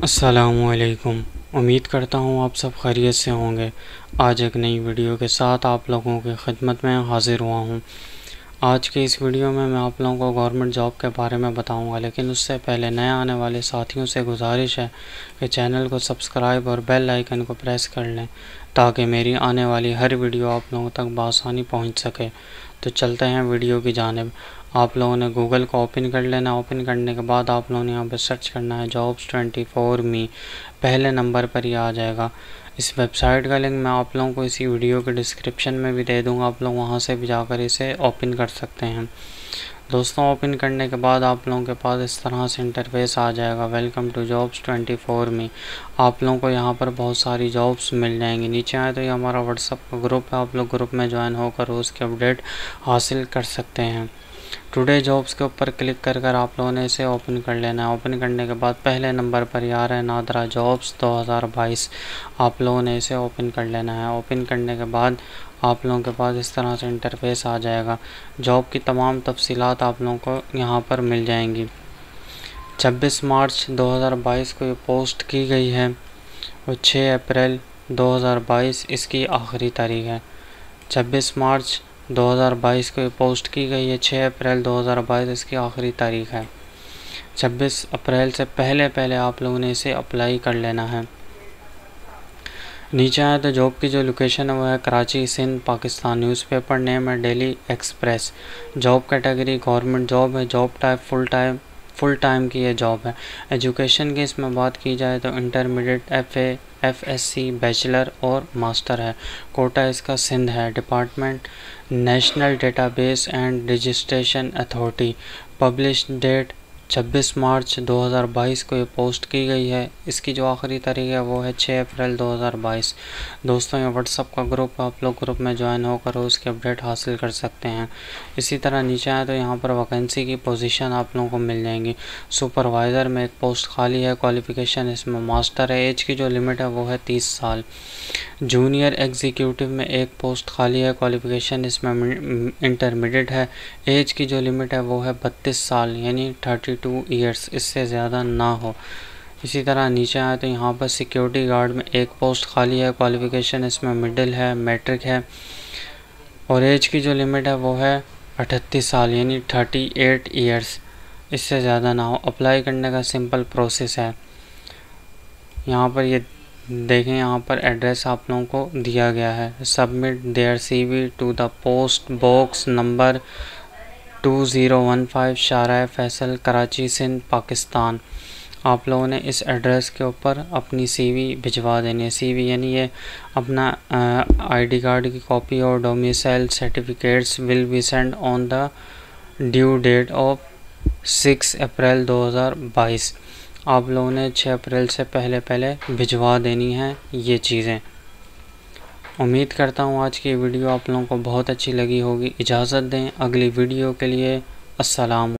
अस्सलामुअलैकुम। उम्मीद करता हूँ आप सब खैरियत से होंगे। आज एक नई वीडियो के साथ आप लोगों की खिदमत में हाज़िर हुआ हूँ। आज के इस वीडियो में मैं आप लोगों को गवर्नमेंट जॉब के बारे में बताऊँगा, लेकिन उससे पहले नए आने वाले साथियों से गुजारिश है कि चैनल को सब्सक्राइब और बेल आइकन को प्रेस कर लें ताकि मेरी आने वाली हर वीडियो आप लोगों तक बआसानी पहुँच सके। तो चलते हैं वीडियो की जानिब। आप लोगों ने गूगल को ओपन कर लेना। ओपन करने के बाद आप लोगों ने यहाँ पर सर्च करना है जॉब्स 24 मी। पहले नंबर पर ही आ जाएगा। इस वेबसाइट का लिंक मैं आप लोगों को इसी वीडियो के डिस्क्रिप्शन में भी दे दूँगा, आप लोग वहाँ से भी जाकर इसे ओपन कर सकते हैं। दोस्तों, ओपन करने के बाद आप लोगों के पास इस तरह से इंटरफेस आ जाएगा, वेलकम टू जॉब्स 24 मी। आप लोगों को यहाँ पर बहुत सारी जॉब्स मिल जाएंगी। नीचे आए तो ये हमारा व्हाट्सअप का ग्रुप है, आप लोग ग्रुप में ज्वाइन होकर उसके अपडेट हासिल कर सकते हैं। टुडे जॉब्स के ऊपर क्लिक कर कर आप लोगों ने इसे ओपन कर लेना है। ओपन करने के बाद पहले नंबर पर ही आ रहा है नादरा जॉब्स 2022। आप लोगों ने इसे ओपन कर लेना है। ओपन करने के बाद आप लोगों के पास इस तरह से इंटरफेस आ जाएगा। जॉब की तमाम तफसीलात आप लोगों को यहाँ पर मिल जाएंगी। 26 मार्च 2022 को ये पोस्ट की गई है और 6 अप्रैल 2022 इसकी आखिरी तारीख है। 26 मार्च 2022 को ये पोस्ट की गई है, 6 अप्रैल 2022 इसकी आखिरी तारीख है। 26 अप्रैल से पहले आप लोगों ने इसे अप्लाई कर लेना है। नीचे आए तो जॉब की जो लोकेशन है वो है कराची, सिंध, पाकिस्तान। न्यूज़पेपर नेम है Daily Express. Job category government job है। जॉब टाइप फुल टाइम की ये जॉब है। एजुकेशन की इसमें बात की जाए तो इंटरमीडिएट, FA, FSC, बैचलर और मास्टर है। कोटा इसका सिंध है। Department national database and registration authority. Publish date 26 मार्च 2022 को ये पोस्ट की गई है। इसकी जो आखिरी तारीख है वो है 6 अप्रैल 2022। दोस्तों, ये व्हाट्सअप का ग्रुप, आप लोग ग्रुप में ज्वाइन होकर उसके अपडेट हासिल कर सकते हैं। इसी तरह नीचे आए तो यहाँ पर वैकेंसी की पोजीशन आप लोगों को मिल जाएंगी। सुपरवाइज़र में एक पोस्ट खाली है। क्वालिफ़िकेशन इसमें मास्टर है। एज की जो लिमिट है वो है 30 साल। जूनियर एग्जीक्यूटिव में एक पोस्ट खाली है। क्वालिफ़िकेशन इसमें इंटरमीडिएट है। एज की जो लिमिट है वो है 32 साल यानी 32 ईयर्स, इससे ज़्यादा ना हो। इसी तरह नीचे आए तो यहाँ पर सिक्योरिटी गार्ड में एक पोस्ट खाली है। क्वालिफ़िकेशन इसमें मिडिल है, मैट्रिक है और एज की जो लिमिट है वो है 38 साल यानी 38 ईयर्स, इससे ज़्यादा ना हो। अप्लाई करने का सिंपल प्रोसेस है। यहाँ पर ये देखें, यहाँ पर एड्रेस आप लोगों को दिया गया है। Submit their CV to the post box number 2015 Shahrah Faisal, Karachi, Sindh, Pakistan. आप लोगों ने इस एड्रेस के ऊपर अपनी CV भिजवा देनी है। CV यानी ये अपना ID कार्ड की कॉपी और domicile certificates will be send on the due date of 6 April 2022। आप लोगों ने 6 अप्रैल से पहले भिजवा देनी है ये चीज़ें। उम्मीद करता हूँ आज की वीडियो आप लोगों को बहुत अच्छी लगी होगी। इजाज़त दें अगली वीडियो के लिए। अस्सलाम।